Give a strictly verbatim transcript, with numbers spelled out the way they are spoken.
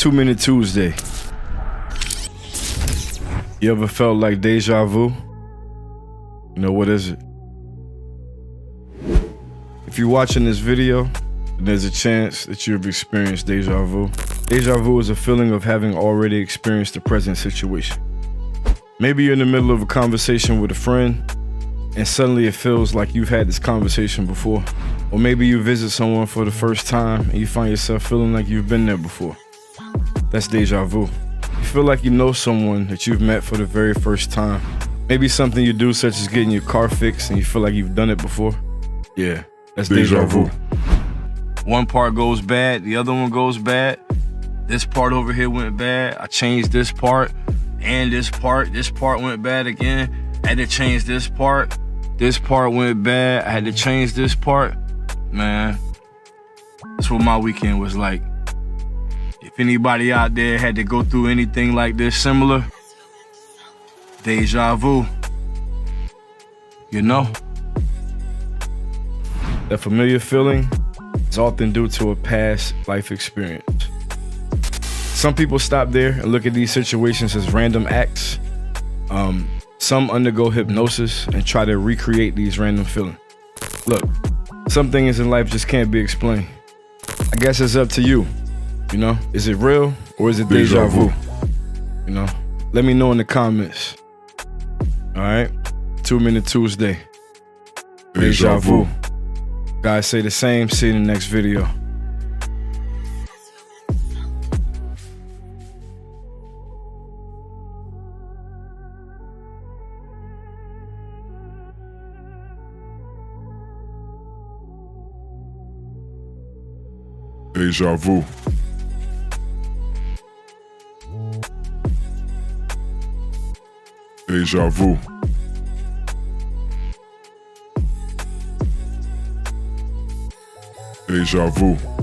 Two Minute Tuesday. You ever felt like deja vu? You know, what is it? If you're watching this video, then there's a chance that you've experienced deja vu. Deja vu is a feeling of having already experienced the present situation. Maybe you're in the middle of a conversation with a friend, and suddenly it feels like you've had this conversation before. Or maybe you visit someone for the first time and you find yourself feeling like you've been there before. That's deja vu. You feel like you know someone that you've met for the very first time. Maybe something you do, such as getting your car fixed, and you feel like you've done it before. Yeah, that's deja, deja vu. One part goes bad, the other one goes bad. This part over here went bad. I changed this part and this part. This part went bad again. I had to change this part. This part went bad. I had to change this part. Man, that's what my weekend was like. If anybody out there had to go through anything like this similar, deja vu, you know? That familiar feeling is often due to a past life experience. Some people stop there and look at these situations as random acts. Um, some undergo hypnosis and try to recreate these random feelings. Look, some things in life just can't be explained. I guess it's up to you. You know, is it real or is it deja, deja vu? You know, let me know in the comments. All right, Two Minute Tuesday. Deja, deja vu. Guys, say the same. See you in the next video. Deja vu. Deja vu. Deja vu.